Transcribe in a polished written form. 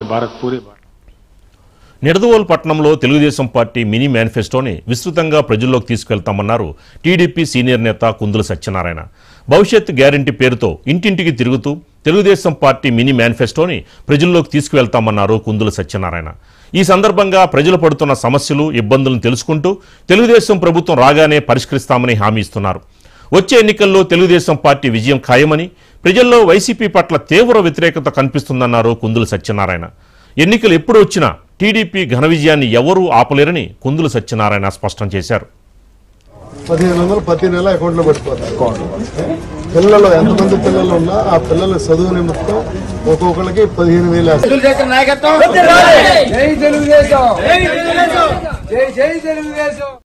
भारत पूरे నిడదవోలు పట్టణంలో Telugu Desam party mini మేనిఫెస్టోని విస్తృతంగా ప్రజల్లోకి తీసుకెళ్తామన్నారు టీడీపీ సీనియర్ నేత కుందుల సత్యనారాయణ. భవిష్యత్ గ్యారంటీ పేరుతో ఇంటింటికి తిరుగుతూ తెలుగుదేశం పార్టీ మినీ మేనిఫెస్టోని ప్రజల్లోకి తీసుకువెళ్తామన్నారు కుందుల సత్యనారాయణ. ఈ సందర్భంగా ప్రజలు పడుతున్న సమస్యలు, ఇబ్బందులను తెలుసుకుంటూ తెలుగుదేశం ప్రభుత్వం రాగానే పరిష్కరిస్తామని హామీ ఇస్తున్నారు. వచ్చే ఎన్నికల్లో తెలుగుదేశం పార్టీ విజయం ఖాయమని, ప్రజల్లో వైసీపీ పట్ల తీవ్ర వ్యతిరేకత కనిపిస్తుందన్నారు కుందుల సత్యనారాయణ. ఎన్నికలు ఎప్పుడు వచ్చినా టీడీపీ ఘన విజయాన్ని ఎవరూ ఆపలేరని కుందుల సత్యనారాయణ స్పష్టం చేశారు. 1500 ప్రతి నెల అకౌంట్లో పడిపోతారు. పిల్లలు ఎంతమంది పిల్లలు ఉన్నా ఆ పిల్లల చదువు నిమిత్తం ఒక్కొక్కరికి 15,000.